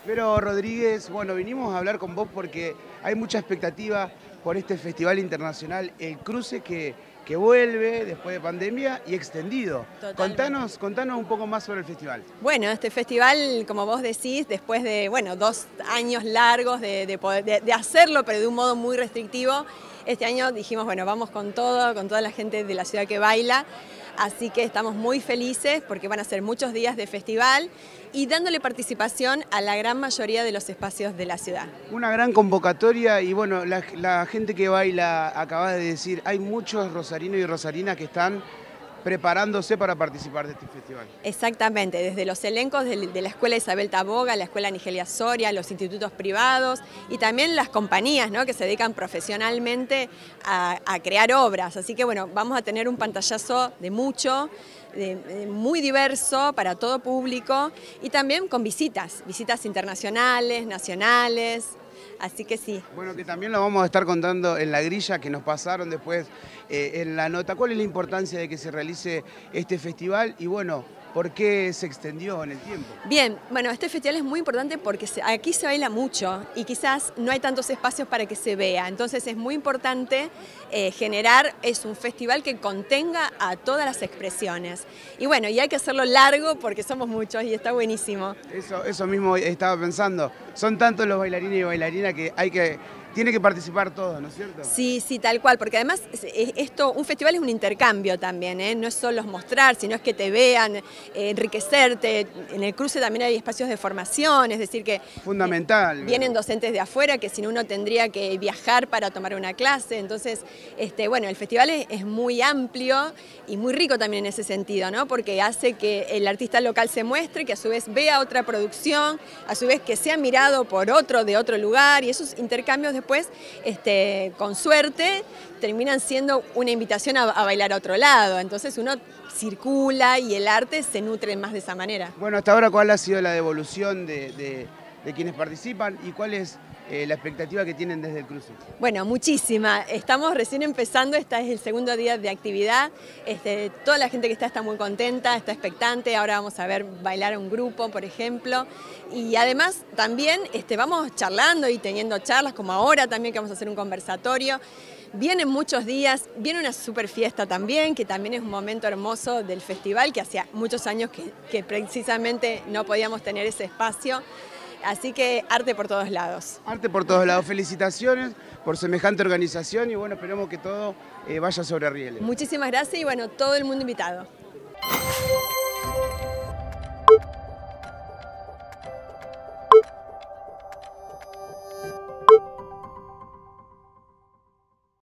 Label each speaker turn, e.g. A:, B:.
A: Pero Rodríguez, bueno, vinimos a hablar con vos porque hay mucha expectativa por este festival internacional, El Cruce, que vuelve después de pandemia y extendido.
B: Totalmente.
A: Contanos un poco más sobre el festival.
B: Bueno, este festival, como vos decís, después de 2 años largos de hacerlo, pero de un modo muy restrictivo, este año dijimos, bueno, vamos con todo, con toda la gente de la ciudad que baila. Así que estamos muy felices porque van a ser muchos días de festival y dándole participación a la gran mayoría de los espacios de la ciudad.
A: Una gran convocatoria y bueno, la gente que baila, acabas de decir, hay muchos rosarinos y rosarinas que están preparándose para participar de este festival.
B: Exactamente, desde los elencos de la Escuela Isabel Taboga, la Escuela Nigelia Soria, los institutos privados y también las compañías, ¿no?, que se dedican profesionalmente a crear obras. Así que bueno, vamos a tener un pantallazo de mucho, muy diverso para todo público y también con visitas internacionales, nacionales. Así que sí.
A: Bueno, que también lo vamos a estar contando en la grilla que nos pasaron después en la nota. ¿Cuál es la importancia de que se realice este festival? Y bueno, ¿por qué se extendió en el tiempo?
B: Bien, bueno, este festival es muy importante porque aquí se baila mucho y quizás no hay tantos espacios para que se vea. Entonces es muy importante generar un festival que contenga a todas las expresiones. Y bueno, y hay que hacerlo largo porque somos muchos y está buenísimo.
A: Eso mismo estaba pensando. Son tantos los bailarines y bailarinas que tiene que participar todos, ¿no es cierto?
B: Sí, sí, tal cual, porque además un festival es un intercambio también, ¿eh? No es solo mostrar, sino es que te vean, enriquecerte. En el cruce también hay espacios de formación, es decir que
A: fundamental.
B: Vienen docentes de afuera que si no uno tendría que viajar para tomar una clase. Entonces, bueno, el festival es muy amplio y muy rico también en ese sentido, ¿no? Porque hace que el artista local se muestre, que a su vez vea otra producción, a su vez que sea mirado por otro de otro lugar, y esos intercambios después, con suerte, terminan siendo una invitación a bailar a otro lado. Entonces uno circula y el arte se nutre más de esa manera.
A: Bueno, hasta ahora, ¿cuál ha sido la devolución de quienes participan y cuál es la expectativa que tienen desde el cruce?
B: Bueno, muchísima. Estamos recién empezando, este es el segundo día de actividad. Toda la gente que está muy contenta, está expectante. Ahora vamos a ver bailar a un grupo, por ejemplo. Y además también vamos charlando y teniendo charlas, como ahora también que vamos a hacer un conversatorio. Vienen muchos días, viene una super fiesta también, que también es un momento hermoso del festival, que hacía muchos años que precisamente no podíamos tener ese espacio. Así que arte por todos lados.
A: Arte por todos lados. Felicitaciones por semejante organización y bueno, esperemos que todo vaya sobre rieles.
B: Muchísimas gracias y bueno, todo el mundo invitado.